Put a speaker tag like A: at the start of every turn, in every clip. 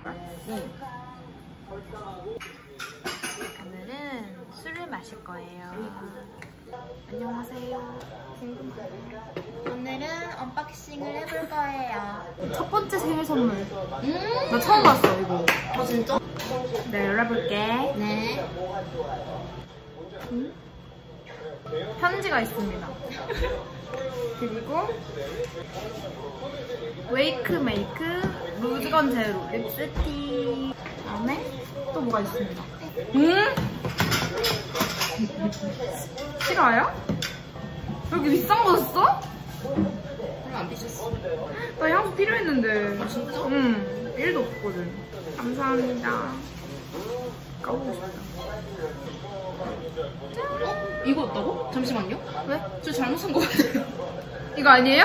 A: 오늘은 술을 마실 거예요. 안녕하세요.
B: 오늘은 언박싱을 해볼 거예요.
A: 첫 번째 생일 선물. 나 처음 봤어 이거.
B: 아 진짜?
A: 네, 열어볼게.
B: 네.
A: 편지가 있습니다. 그리고 웨이크 메이크 루즈건 제로 립스틱. 다음에 또 뭐가 있습니다. 싫어요? 여기 비싼 거 줬어?
B: 별로 안 비쌌어.
A: 나 향수 필요했는데.
B: 아 진짜?
A: 응, 1도 없거든. 감사합니다. 까보고 싶다.
B: 어? 이거 없다고? 잠시만요.
A: 왜?
B: 저 잘못 산 거 같아요.
A: 이거 아니에요?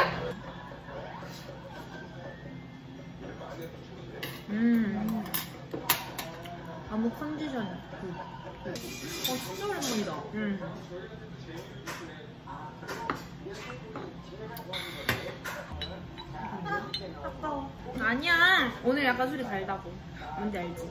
A: 아무 컨디션.
B: 진짜 오랜만이다.
A: 아까워. 아니야. 오늘 약간 술이 달다고. 뭔지 알지?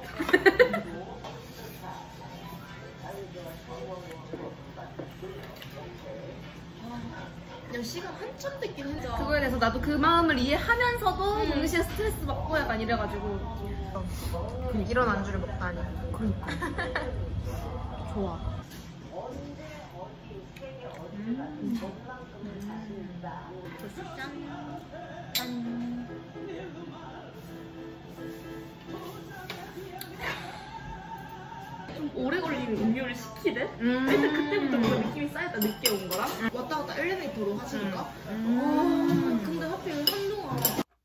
B: 야 시간 한참 됐긴 했다.
A: 그거에 대해서 나도 그 마음을 이해하면서도 동시에 스트레스 받고 약간 이래가지고 이런 안주를 먹다니. 그러니까. 좋아.
B: 짠.
C: 좀 오래 걸리는 음료를 시키는? 그때부터 뭔가 느낌이 쌓였다 늦게 온 거랑
B: 왔다 갔다 엘리베이터로 하시니까. 근데 하필 한동안.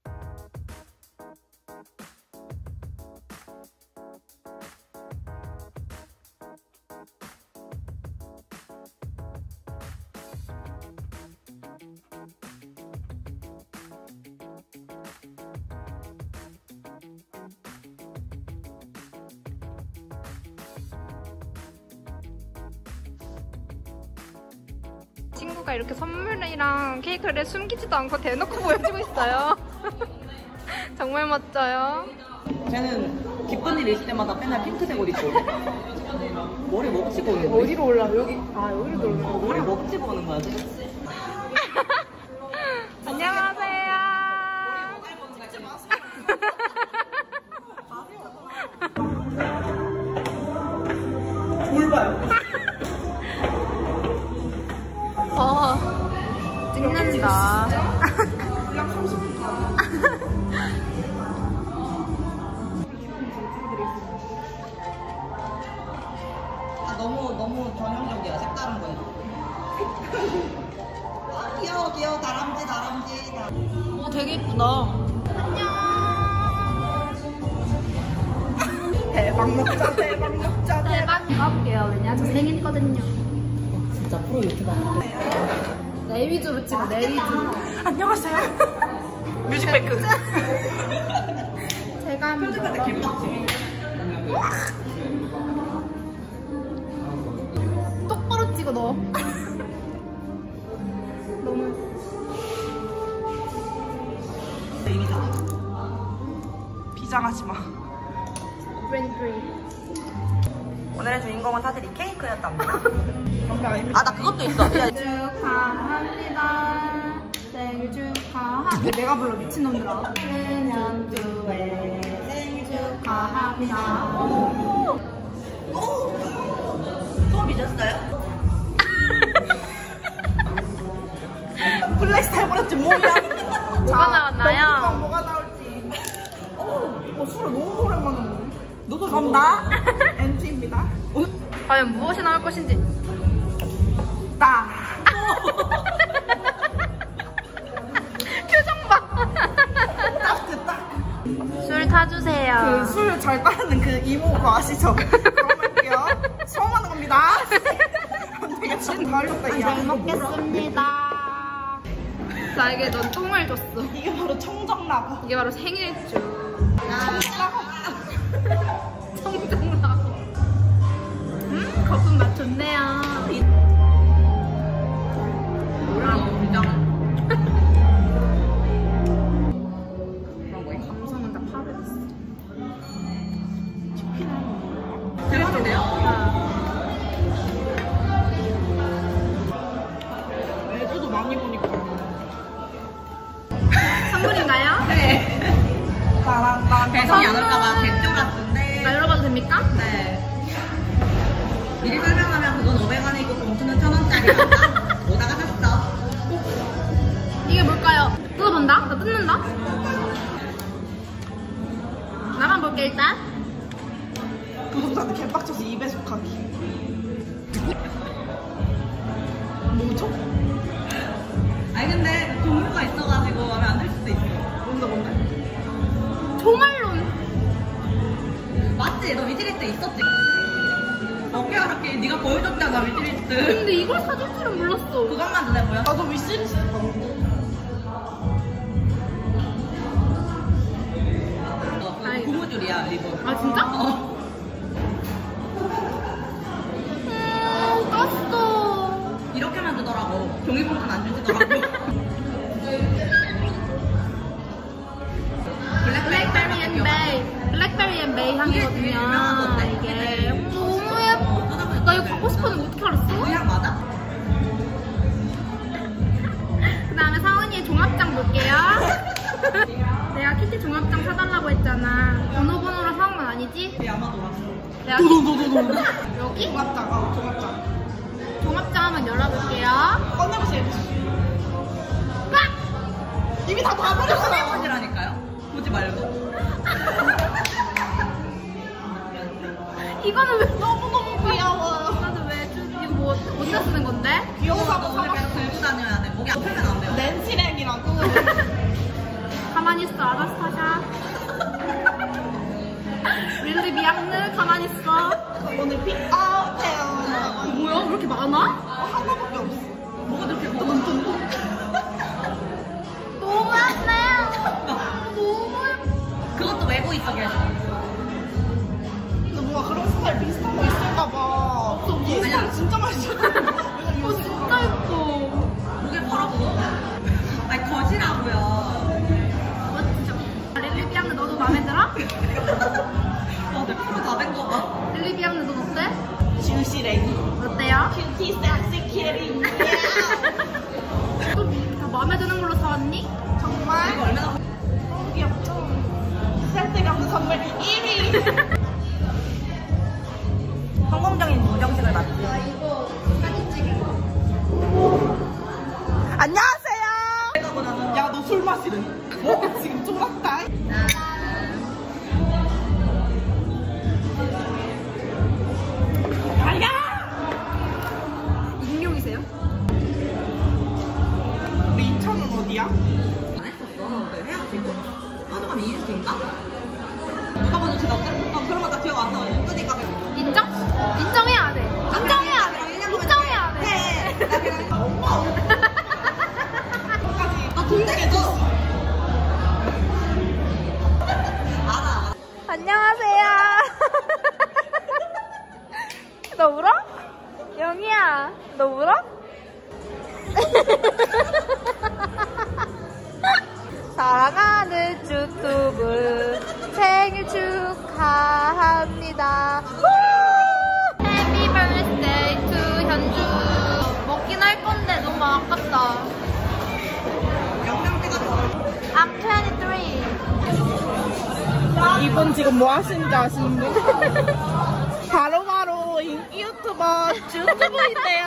A: 친구가 이렇게 선물이랑 케이크를 숨기지도 않고 대놓고 보여주고 있어요. 정말 멋져요.
C: 쟤는 기쁜 일 있을 때마다 맨날 핑크색 옷 입고 머리 먹 집어오는 거야.
A: 어디로 올라? 여기. 아, 여기로 올라.
C: 머리 먹 집어오는 거야.
A: 안녕하세요.
C: 돌봐요.
A: 찍는다.
C: 너무 전형적이야. 색다른 거야. 귀여워 다람쥐.
A: 오, 되게 이쁘다.
C: 대박 먹자.
A: 대박. 가볼게요. 왜냐? 저 생일이거든요.
C: 진짜 프로 유튜버.
A: 내 위주로 찍어, 내 위주로.
C: 안녕하세요. 뮤직뱅크.
A: 제가
C: 편집할 때 기분 좋지.
A: 똑바로 찍어, 너. 너무.
C: 비장하지 마.
A: 브랜드리.
C: 오늘의 주인공은 사실 이 케이크였답니다. 아, 나 그것도 있어.
A: 축하합니다. 생일 축하합니다. 내가 불러, 미친놈들아. 내년도에 생일 축하합니다.
C: 또 미쳤어요? 플렉스 해버렸지, 뭐야?
A: 뭐가 나왔나요?
C: 뭐가 나올지. 술을 너무 오랜만에 먹네. 너도 간다? NG입니다.
A: 과연 무엇이 나올 것인지.
C: 나.
A: 표정 봐.
C: 딱.
A: 술 타주세요.
C: 그 술 잘 따르는 그 이모 그거 아시죠? 그럴게요. 처음 하는 겁니다. 되게 지금 다 흘렸다, 이
A: 잘 먹겠습니다. 나에게 넌 똥을 줬어.
C: 이게 바로 청정라고.
A: 이게 바로 생일주.
C: 청정라고.
A: 청정라고. 거품 맛 좋네요.
C: 뭐라고, 그냥.
A: 감성은 다 파괴됐어.
B: 맛이네요.
C: 애주도 많이 보니까.
A: 선물인가요?
B: 네. 배송이 안 올까봐 개표 같은데.
A: 나 열어봐도 됩니까?
B: 네. 미리 설명하면 그건 500원이고 봉투는 1000원짜리라고 오다가 샀어.
A: 이게 뭘까요? 뜯어본다? 나 뜯는다? 나만 볼게 일단.
C: 구독자한테 개빡쳐서 입에 속하기. 뭐죠?
B: 아니 근데 종류가 있어가지고 마음에 안 들 수도 있어.
C: 뭔데?
A: 조말론.
B: 맞지? 너 위즈리스트 있었지? 어깨가 그렇게 네가 보여줬잖아 위즈리스트.
A: 근데 이걸 사줄 줄은 몰랐어.
B: 그것만 눈에 보여?
C: 나도 위시리스트
A: 아니.
B: 고무줄이야 리본.
A: 아 진짜?
B: 어.
A: 떴어.
B: 이렇게만 주더라고. 종이봉투는 안 주시더라고.
A: 블랙베리 앤 베이. 블랙베리 앤 베이 향이거든요.
B: 이게 유명한 건데.
A: 이게 너무 예뻐. 나 이거 갖고 싶었는데 어떻게 알았어?
B: 그 향 맞아?
A: 그 다음에 사은이의 종합장 볼게요. 내가 키티 종합장 사달라고 했잖아. 번호로 사온 건 아니지?
B: 내 아마 돌았어.
A: 내가
C: 도도도도도.
A: 여기?
C: 종합장, 종합장.
A: 종합장 한번 열어볼게요.
C: 꺼내보세요.
A: 꽉!
C: 이미 다 버렸어.
B: 꺼내보시라니까요. 보지 말고.
A: 이거는 왜
C: 너무너무 귀여워.
A: 나도 왜 이거 뭐 언제 쓰는 건데?
C: 귀여워서
B: 오늘 계속 들고 다녀야 돼. 목이 아프면 안 돼요.
C: 낸시랭이라고.
A: 가만히 있어, 아나스타샤. 릴리 미앙느 가만히 있어.
C: 오늘 픽아웃해요.
A: 뭐야? 왜 이렇게 많아?
C: 하나밖에 없어.
B: 뭐가 저렇게 엄청
A: 너무 예뻐요. 너무 예뻐.
B: 그것도 외고 있어 계속.
C: 근데 뭔가 그런 스타일 비슷한 거 있을까봐. 이 스타일 진짜 맛있어.
A: 진짜 예뻐.
B: 목에 바라보고. 아니 거지라고요.
A: 진짜. 릴리 미앙느 너도 마음에 들어?
B: 내 프로 다된거 봐.
A: 릴리 미앙느 너 어때?
C: 주시랭이.
A: 어때요?
C: 큐티 섹시 키링.
A: 다 마음에 드는 걸로 사왔니?
C: 정말
B: 이거 얼마나
C: 너무 귀엽죠? 센스가 없는 선물 1위.
B: 성공적인 무정식을 맞지.
A: 이거 사진 찍은 거.
C: 안녕하세요. 야, 너 술 마시래. 지금 쫄았다.
A: 익룡이세요?
C: 우리 인천은 어디야?
B: 안 했었어. 왜 해야지? 하도 가면 2주인가? 누가 먼저 제가 어때? 그런 거 다 기억 안 나. 그니까.
A: 인정? 인정해야 돼. 인정해야 돼. 인정해야 돼.
B: 해. 나 그냥 엄마.
C: 끝까지.
B: 나 동생해줘. 알아.
A: 안녕하세요. 너 울어? 영희야, 너 울어? 사랑하는 유튜브 생일 축하합니다. 해피 버스데이 투 현주. 먹긴 할 건데 너무 아깝다.
B: 영상 찍어줘.
A: I'm 23.
C: 이분 지금 뭐 하시는지 아시는 분? 바로바로 인기 유튜버 유튜브인데요.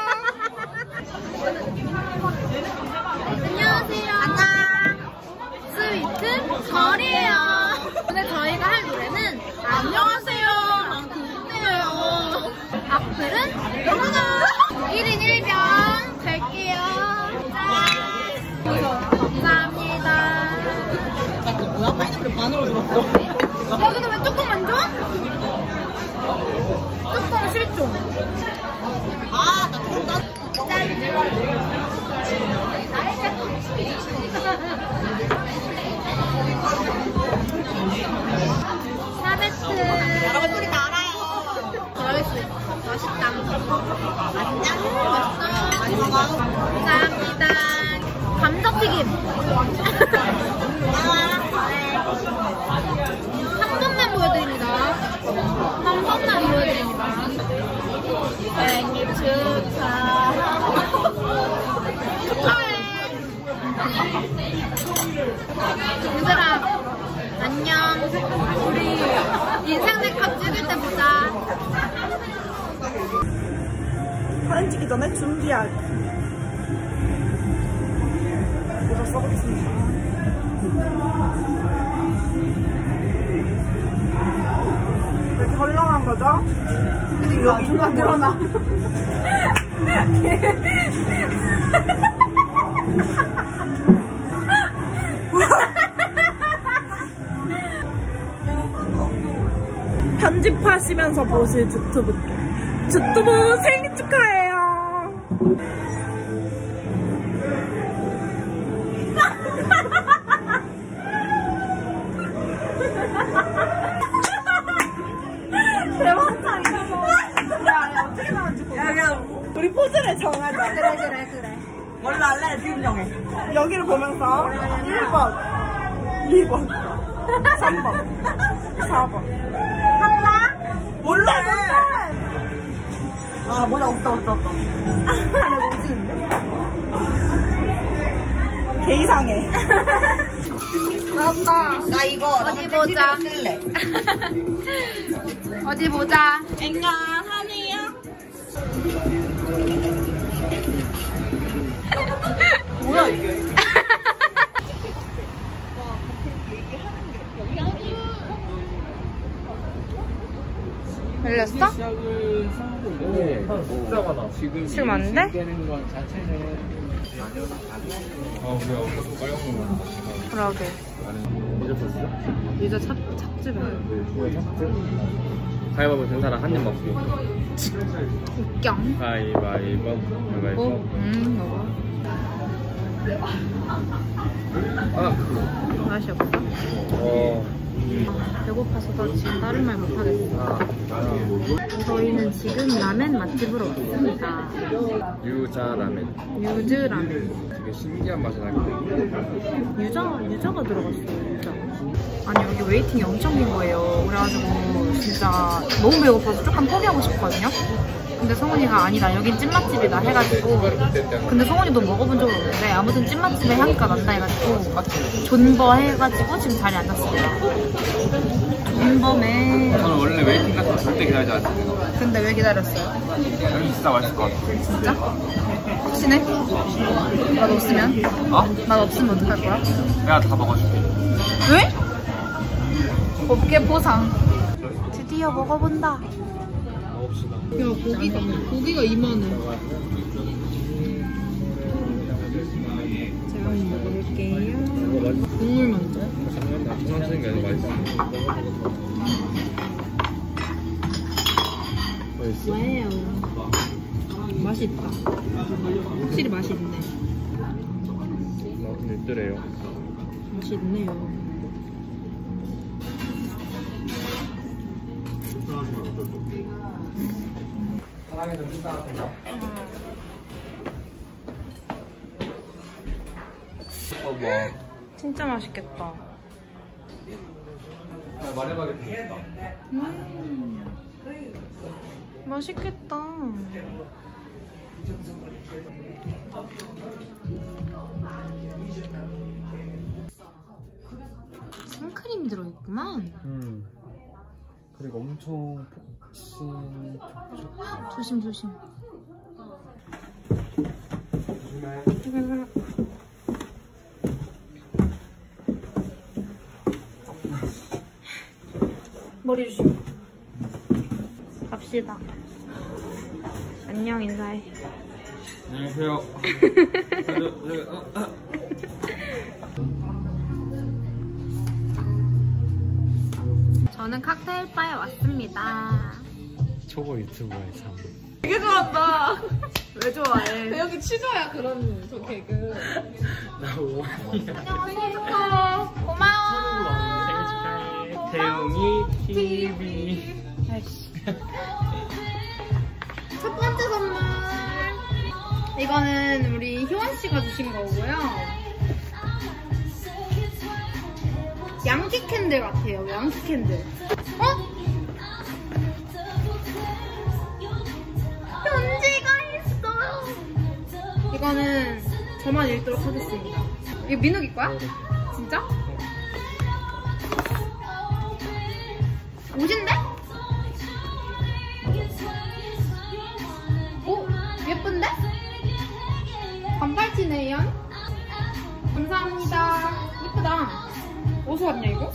A: 안녕하세요. 안녕. 스위트 거리예요. 오늘 저희가 할 노래는 안녕하세요. 좋네요. 악플은 영어가 1인 1병 갈게요. 짠. 감사합니다.
B: 너 뭐야? 파인애플 반으로 들었어.
A: 여기는 왜 뚜껑 안 줘? 뚜껑 실종.
B: 아, 나 뚜껑 나.
A: 샤베트.
B: 여러분 소리 다 알아요.
A: 맛있어. 맛있다.
B: 맛있냐?
A: 맛있어.
B: 많이 먹어.
A: 감사합니다. 감자튀김. 한 번만 보여드릴게요. 얘들아 안녕. 우리 인생 네컷 찍을 때 보자.
C: 사진 찍기 전에 준비하기. 모자 써보겠습니다. 왜 이렇게 헐렁한 거죠? 근데 이거 이거 늘어나. 편집하시면서 보실 유튜브 생일 축하해요. 대박상이다. 야 어떻게 나왔지? 야 우리 포즈를 정하자.
A: 그래.
B: 원래 할래? 지금 정해.
C: 여기를 보면서 1번, 2번, 3번, 4번. 몰라.
B: 아, 모자 없어.
A: 나 멋지는데?
C: 개 이상해.
A: 나왔다.
B: 나 이거
A: 어디 보자.
B: 쓸래.
A: 어디 보자.
B: 앵가 하네요.
C: 뭐야 이게?
A: 열렸어?
D: 네, 진짜 많아. 지금
A: 술 많은데?
D: 깨는 건 자체는 빨간
A: 그러게.
D: 잊었었어?
A: 유저 착즙이야.
D: 가위바위보 된 사람 한 입 먹고.
A: 웃겨.
D: 가위바위보.
A: 먹어.
D: 아,
A: 맛이 없다. 배고파서 나 지금 다른 말 못하겠어. 저희는 지금 라멘 맛집으로 왔습니다.
D: 유자라멘.
A: 유즈라멘.
D: 되게 신기한 맛이 나거든요.
A: 유자가 들어갔어요. 유자. 아니 여기 웨이팅이 엄청 긴 거예요. 그래가지고 진짜 너무 배고파서 조금 포기하고 싶거든요. 근데 성훈이가 아니다 여긴 찐맛집이다 해가지고, 근데 성훈이도 먹어본 적은 없는데 아무튼 찐맛집의 향기가 난다 해가지고 존버 해가지고 지금 자리에 앉았습니다. 존버맨.
D: 저는 원래 웨이팅 같은 거 절대 기다리지 않았어요.
A: 근데 왜 기다렸어요?
D: 여기 진짜 맛있을 것 같아.
A: 진짜? 확신해? 맛 없으면?
D: 어?
A: 맛 없으면 어떡할 거야?
D: 내가 다 먹어줄게.
A: 왜? 곱게 보상. 드디어 먹어본다.
D: 먹읍시다.
A: 야 고기가 2만원. 제가 한번 먹어볼게요. 국물 먼저.
D: 천천히 게 아니라 맛있어. 맛있어?
A: 와우. 맛있다. 확실히 맛있네.
D: 맛은 있더래요.
A: 맛있네요. 진짜 맛있겠다.
D: 말해봐야겠다.
A: 맛있겠다. 생크림이 들어있구만.
D: 그리고 엄청
A: 조심. 머리 조심. 갑시다. 안녕 인사해.
D: 안녕하세요.
A: 저는 칵테일 바에 왔습니다.
D: 초보 유튜버의 삶.
A: 되게 좋았다. 왜 좋아해?
B: 여기 취조야, 그런 저 개그.
D: 나 오만이야.
A: 생일 축하해. 고마워.
D: 생일 축하해. 태웅이 TV.
A: 아이씨. 첫 번째 선물. 이거는 우리 희원 씨가 주신 거고요. 양키 캔들 같아요. 양키 캔들. 편지가 있어요. 이거는 저만 읽도록 하겠습니다. 이거 민욱이 거야? 진짜? 진짜? 옷인데? 오 예쁜데? 반팔티네 연. 감사합니다. 이쁘다. 어디서 왔냐 이거?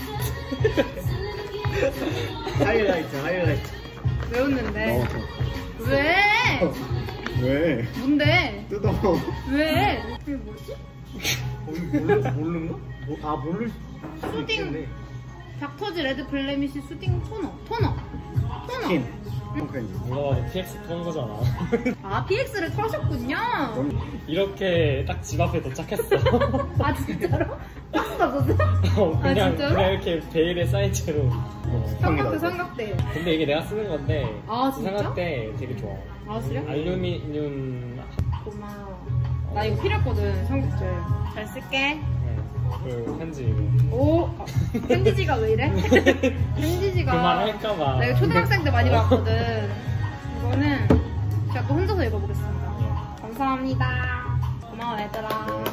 D: 하이라이트.
A: 왜 웃는데?
E: 넣어서.
A: 왜?
E: 왜?
A: 뭔데?
E: 뜯어.
A: 왜? 이게 뭐지?
D: 모르는 거? 모를
A: 수딩 닥터즈 레드 블레미시 수딩 토너.
E: 스킨. 홈크렌즈.
D: 누가 봐도 PX 턴 거잖아.
A: 아 PX를 터셨군요.
D: 이렇게 딱 집 앞에 도착했어.
A: 아 진짜로? 박스 닫았어?
D: 그냥
A: 진짜로?
D: 이렇게 베일에 쌓인 채로.
A: 삼각대.
D: 근데 이게 내가 쓰는 건데.
A: 아, 진짜?
D: 삼각대 되게 좋아.
A: 아 그래?
D: 알루미늄.
A: 고마워. 나 이거 필요했거든 삼각대. 잘 쓸게.
D: 그 편지 이거.
A: 오 팬디지가 왜 이래? 팬디지가
D: 그 말 할까봐.
A: 나 이거 초등학생 때 많이 봤거든. 이거는 제가 또 혼자서 읽어보겠습니다. 감사합니다. 고마워 얘들아.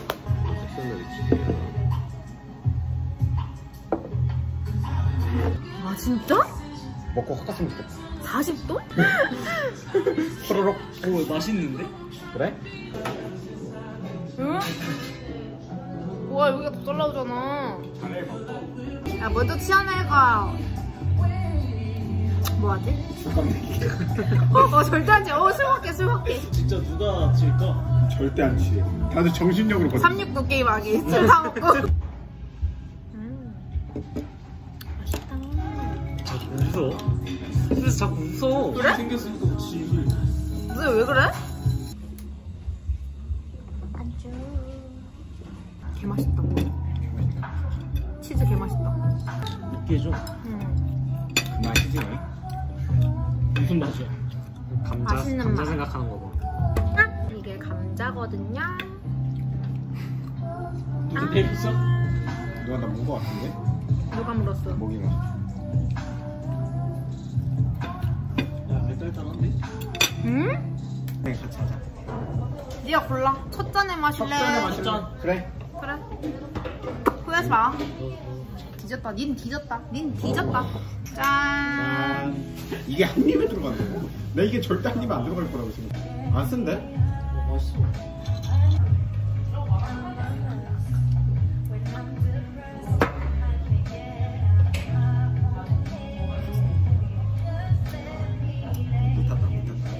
A: 아 진짜?
E: 먹고 확 갔으면 좋겠다.
A: 40도?
D: 호로록. 오 맛있는데?
E: 그래?
A: 응? 우와 여기가 더 잘 나오잖아. 야 먼저 치아내가 뭐하지? 절대 안 취해. 술 먹게.
D: 진짜 누가 질까?
E: 절대 안 취해. 다들 정신력으로 버텨.
A: 369 게임하기. 술 다 먹고. 맛있다.
D: 자꾸 웃어. 그래서 자꾸 웃어.
A: 그래?
D: 생겼으니까 웃지.
A: 무슨 왜 그래? 개 맛있다. 치즈 개 맛있다.
D: 느끼해져.
E: 그 맛이지.
D: 무슨 맛이야?
A: 맛있는
D: 감자
A: 맛.
D: 생각하는 거 봐.
A: 이게 감자거든요.
D: 무슨 배 있어?
E: 누가 나 문 거 같은데?
A: 누가 물었어?
E: 모기가.
D: 야, 알딸딸한데?
A: 응?
E: 네, 같이 하자.
A: 네가 골라. 첫 잔에 마실래?
D: 맛있잖아.
E: 그래.
A: 그래. 후회하지 마. 뒤졌다. 닌 뒤졌다. 짠.
E: 이게 한 입에 들어간다고? 나 이게 절대 한 입에 안 들어갈 거라고 지금. 안 쓴데?
D: 맛있어.
E: 못 탔다.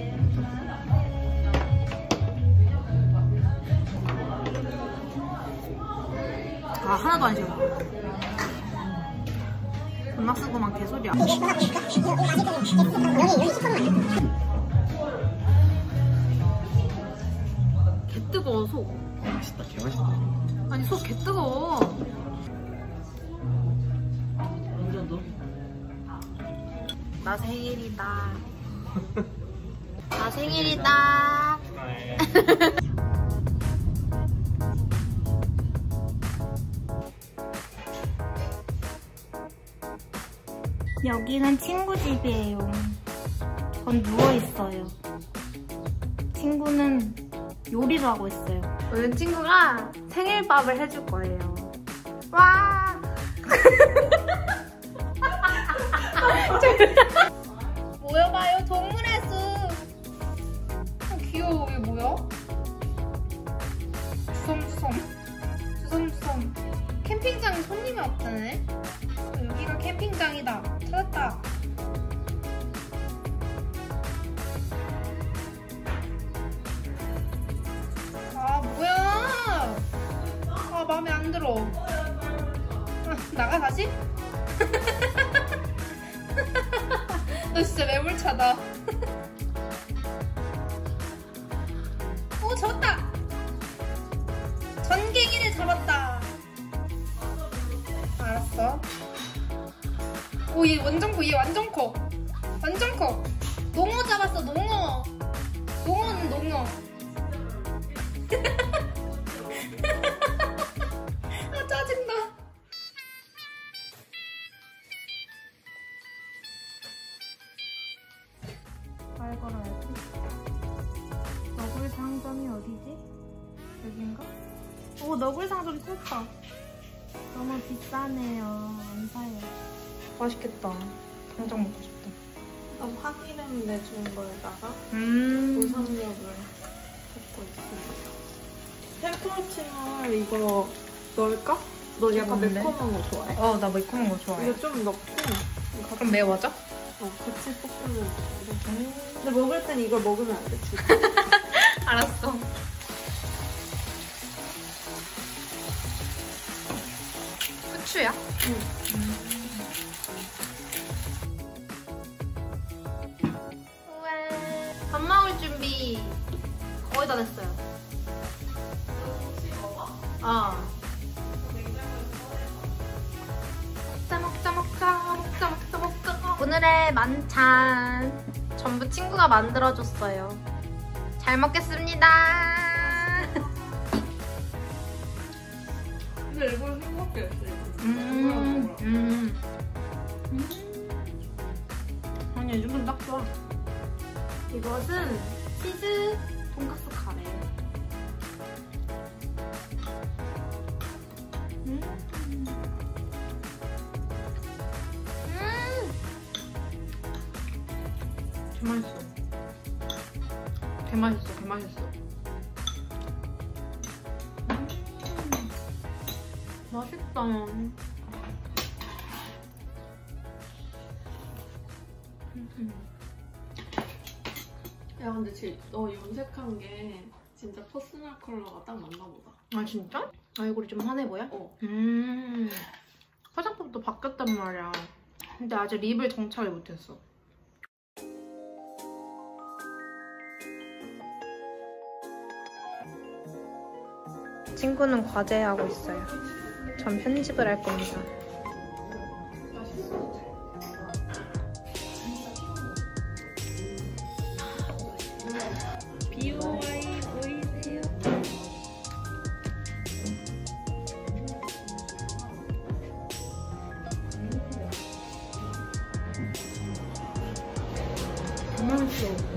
A: 아 하나도 안 싫어. 존나 쓰고만 개소리야. 개 뜨거워 속.
E: 맛있다. 개 맛있다.
A: 아니 속 개 뜨거워. 나 생일이다. 나 생일이다. 여기는 친구 집이에요. 전 누워있어요. 친구는 요리를 하고 있어요. 오늘 친구가 생일밥을 해줄 거예요. 와! 모여봐요, 동물의 숲. 귀여워, 이게 뭐야? 주섬주섬. 캠핑장에 손님이 없다네? 여기가 캠핑장이다. 찾았다. 아 뭐야? 아 마음에 안 들어. 아, 나가 다시? 너 진짜 매몰차다. 오 잡았다. 전갱이를 잡았다. 알았어. 오, 얘 완전 커. 완전 커. 농어 잡았어, 농어. 농어는 농어. 아, 짜증나. 말 걸어야지. 너굴 상점이 어디지? 여긴가? 오, 너굴 상점 찾았다. 너무 비싸네요. 안 사요. 맛있겠다. 당장 먹고 싶다.
C: 파기름 내주는 거에다가
A: 우선력을
C: 붓고 있습니다. 페퍼로치노를 이거 넣을까? 너 약간
A: 뭔데?
C: 매콤한 거 좋아해?
A: 나 매콤한 거 좋아해.
C: 이거 좀 넣고
A: 그럼 매워져?
C: 같이 볶으면 돼. 근데 먹을 땐 이걸 먹으면 안 돼.
A: 알았어. 후추야? 우와. 밥 먹을 준비 거의 다 됐어요. 먹자. 오늘의 만찬 전부 친구가 만들어줬어요. 잘 먹겠습니다.
C: 근데 일부러 싱겁게 했어.
A: 아니 이 정도면 딱 좋아. 이것은 치즈 돈가스 카레. 개맛있어. 맛있다.
C: 야 근데 너 염색한 게 진짜 퍼스널 컬러가 딱 맞나 보다.
A: 아 진짜? 얼굴이 좀 환해 보여? 화장법도 바뀌었단 말이야. 근데 아직 립을 정착을 못했어. 친구는 과제하고 있어요. 전 편집을 할 겁니다. BOY 보이세요? 맛있어.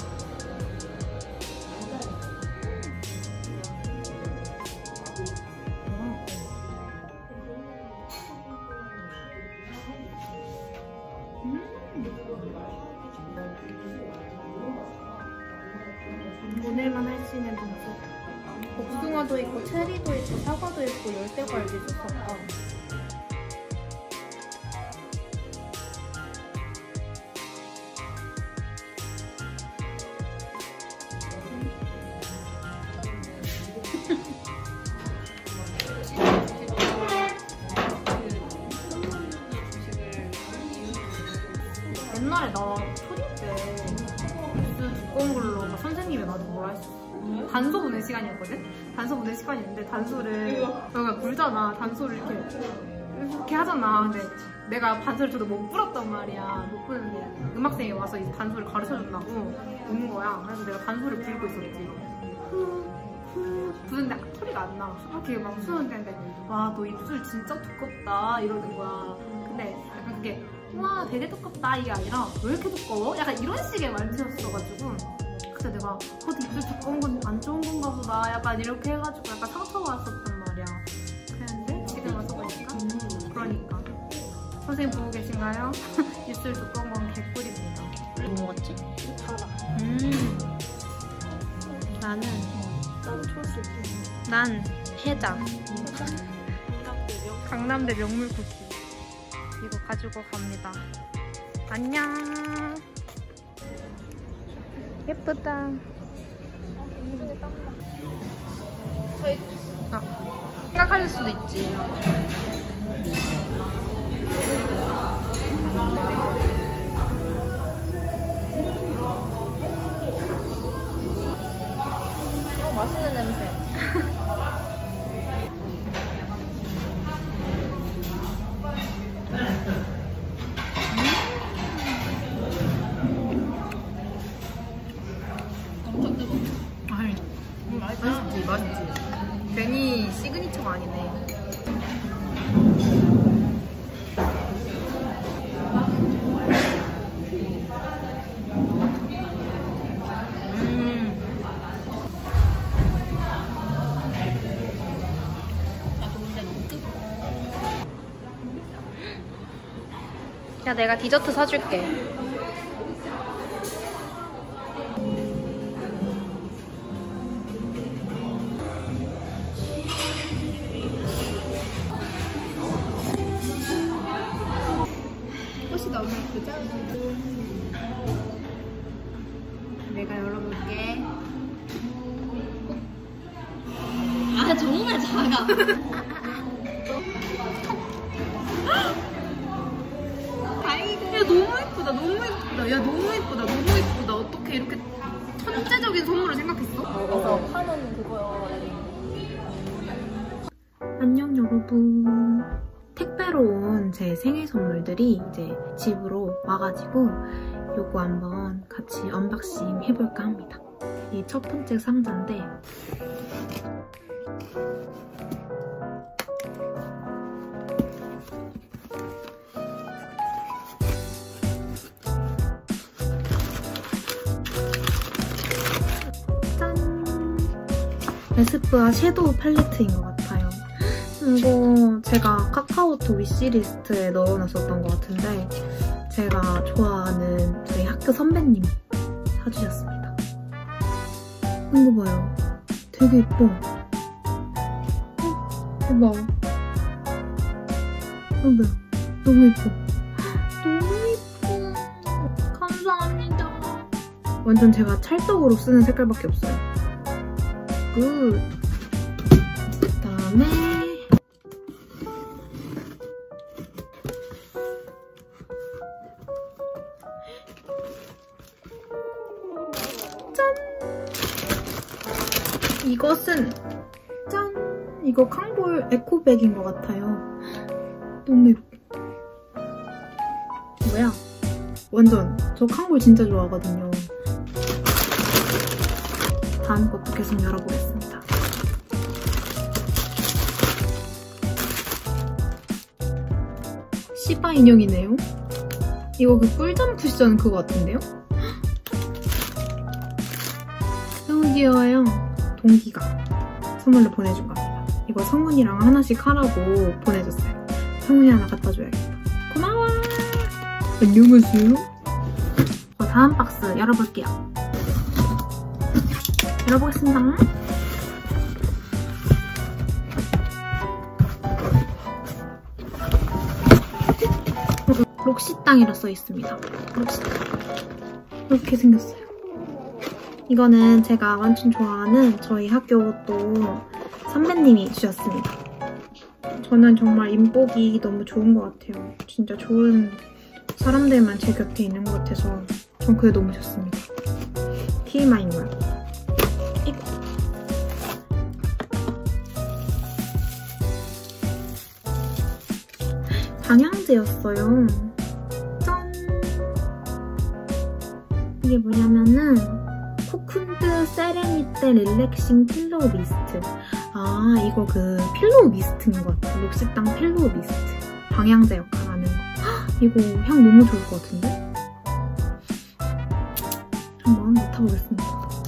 A: 오늘만 할 수 있는 방법. 복숭아도 있고 체리도 있고 사과도 있고 열대과일도 있었어. 옛날에 나 초딩 때 뉴스 두꺼운 걸로 막 선생님이 나한테 뭐라 했었어. 단소 보는 시간이었거든? 단소 보는 시간이었는데 단소를 너가 불잖아. 단소를 이렇게 하잖아. 근데 내가 단소를 저도 못 불었단 말이야. 못 부는데 음악생이 와서 이제 단소를 가르쳐준다고 오는 거야. 그래서 내가 단소를 불고 있었지. 부는데 소리가 안 나. 이렇게 막 수는데 와 너 입술 진짜 두껍다 이러는 거야. 근데 약간 그게 와 되게 두껍다 이게 아니라 왜 이렇게 두꺼워? 약간 이런 식의 말투였어가지고 그때 내가 네 입술 두꺼운 건 안 좋은 건가 보다 약간 이렇게 해가지고 약간 상처가 왔었단 말이야. 그랬는데 지금 와서 보니까 그러니까 선생님 보고 계신가요? 입술 두꺼운 건 개꿀입니다.
B: 뭐 먹었지?
C: 달아.
A: 나는
C: 난 초식.
A: 난 해장. 강남대 명물 쿠키. 이거 가지고 갑니다. 안녕. 예쁘다. 생각하실 수도 있지.
B: 맛있는 냄새.
A: 맛있지. 괜히 시그니처가 아니네. 야, 내가 디저트 사줄게.
C: 꽃이 너무 예쁘죠?
A: 내가 열어볼게.
B: 아 정말 작아.
C: 다행이다.
A: 야, 너무 예쁘다. 너무 예쁘다. 야, 너무 예쁘다. 너무 예쁘다. 어떻게 이렇게 천재적인 선물을 생각했어?
B: 그래서 파는 그거요.
A: 안녕 여러분. 택배로 온 제 생일 선물들이 이제 집으로 와가지고 요거 한번 같이 언박싱 해볼까 합니다. 이 첫 번째 상자인데 짠! 에스쁘아 섀도우 팔레트인 것 같아요. 이거 제가 카카오톡 위시리스트에 넣어놨었던 것 같은데 제가 좋아하는 저희 학교 선배님이 사주셨습니다. 이거 봐요. 되게 예뻐. 대박. 이거 봐요. 너무 예뻐. 너무 예뻐. 감사합니다. 완전 제가 찰떡으로 쓰는 색깔밖에 없어요. 굿. 그다음에 짠! 이것은 짠! 이거 캉볼 에코백인 것 같아요. 너무 예뻐. 뭐야? 완전 저 캉볼 진짜 좋아하거든요. 다음 것도 계속 열어보겠습니다. 시바 인형이네요. 이거 그 꿀잠 쿠션 그거 같은데요? 너무 귀여워요. 동기가 선물로 보내준 겁니다. 이거 성훈이랑 하나씩 하라고 보내줬어요. 성훈이 하나 갖다 줘야겠다. 고마워. 안녕하세요. 다음 박스 열어볼게요. 열어보겠습니다. 록시땅이라 써있습니다. 록시땅. 이렇게 생겼어요. 이거는 제가 완전 좋아하는 저희 학교 또 선배님이 주셨습니다. 저는 정말 인복이 너무 좋은 것 같아요. 진짜 좋은 사람들만 제 곁에 있는 것 같아서 전 그게 너무 좋습니다. TMI인가요? 방향제였어요. 짠! 이게 뭐냐면은 코쿤드 세레니테 릴렉싱 필로우 미스트. 아, 이거 그 필로우 미스트인 것 같아요. 록시땅 필로우 미스트. 방향제 역할하는 거. 헉, 이거 향 너무 좋을 것 같은데? 한번 맡아보겠습니다.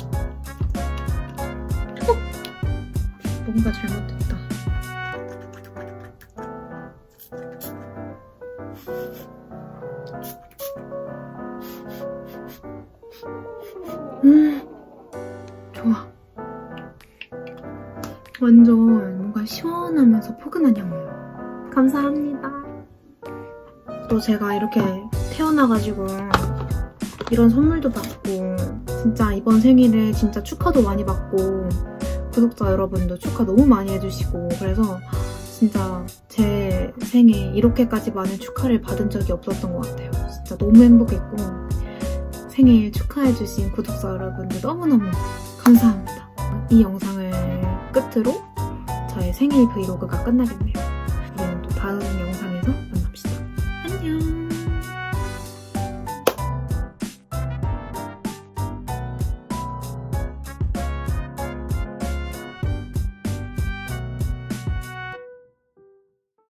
A: 뭔가 잘못됐다. 좋아. 완전 뭔가 시원하면서 포근한 향이에요. 감사합니다. 또 제가 이렇게 태어나가지고 이런 선물도 받고 진짜 이번 생일에 진짜 축하도 많이 받고 구독자 여러분도 축하 너무 많이 해주시고 그래서 진짜 제 생에 이렇게까지 많은 축하를 받은 적이 없었던 것 같아요. 진짜 너무 행복했고 생일 축하해주신 구독자 여러분들 너무너무 감사합니다. 이 영상을 끝으로 저의 생일 브이로그가 끝나겠네요.